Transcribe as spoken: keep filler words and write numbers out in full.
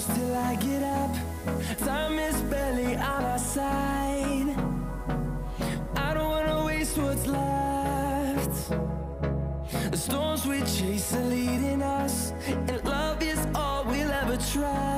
close till I get up. Time is barely on our side. I don't wanna waste what's left. The storms we chase are leading us, and love is all we'll ever try.